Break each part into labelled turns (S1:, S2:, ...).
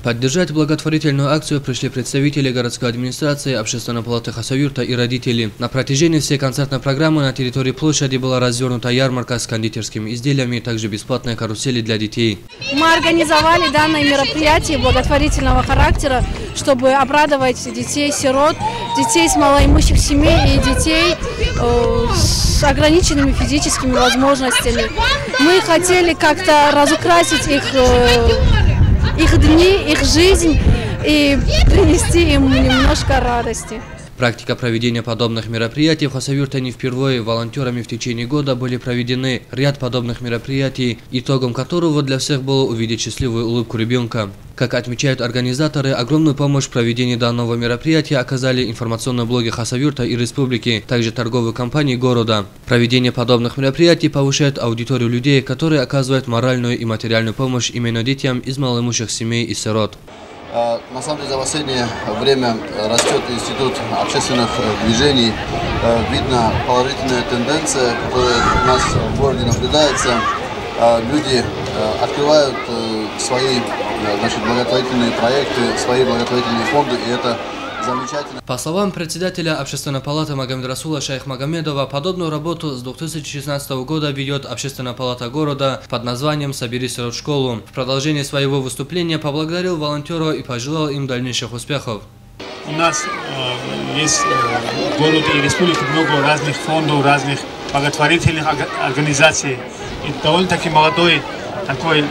S1: Поддержать благотворительную акцию пришли представители городской администрации, общественной палаты Хасавюрта и родители. На протяжении всей концертной программы на территории площади была развернута ярмарка с кондитерскими изделиями, также бесплатные карусели для детей.
S2: Мы организовали данное мероприятие благотворительного характера, чтобы обрадовать детей-сирот, детей с малоимущих семей и детей с ограниченными физическими возможностями. Мы хотели как-то разукрасить их дни, их жизнь и принести им немножко радости.
S1: Практика проведения подобных мероприятий в Хасавюрте не впервые. Волонтерами в течение года были проведены ряд подобных мероприятий, итогом которого для всех было увидеть счастливую улыбку ребенка. Как отмечают организаторы, огромную помощь в проведении данного мероприятия оказали информационные блоги Хасавюрта и республики, также торговые компании города. Проведение подобных мероприятий повышает аудиторию людей, которые оказывают моральную и материальную помощь именно детям из малоимущих семей и сирот.
S3: На самом деле за последнее время растет институт общественных движений. Видно положительная тенденция, которая у нас в городе наблюдается. Люди открывают свои благотворительные проекты, свои благотворительные фонды, и это замечательно.
S1: По словам председателя Общественной палаты Магомедрасула Шайхмагомедова, подобную работу с 2016 года ведет Общественная палата города под названием «Собери сирот школу». В продолжении своего выступления поблагодарил волонтеров и пожелал им дальнейших успехов.
S4: У нас есть в городе и республике много разных фондов, разных благотворительных организаций. И довольно-таки молодой такой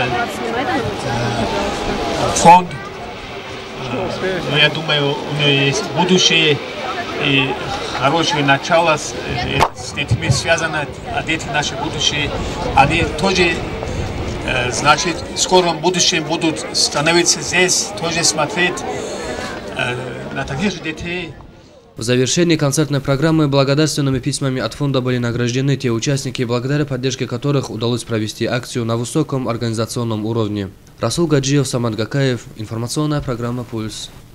S4: фонд. Но я думаю, у нее есть будущее и хорошее начало с детьми связано, а дети наше будущее. Они тоже, значит, в скором будущем будут становиться здесь, тоже смотреть на таких же детей.
S1: В завершении концертной программы благодарственными письмами от фонда были награждены те участники, благодаря поддержке которых удалось провести акцию на высоком организационном уровне. Расул Гаджиев, Самат Гакаев. Информационная программа «Пульс».